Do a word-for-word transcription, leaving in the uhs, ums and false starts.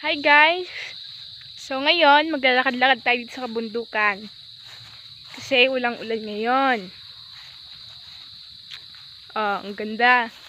Hi guys! So ngayon, maglalakad-lakad tayo dito sa kabundukan. Kasi ulang-ulan ngayon. Oh, ang ganda.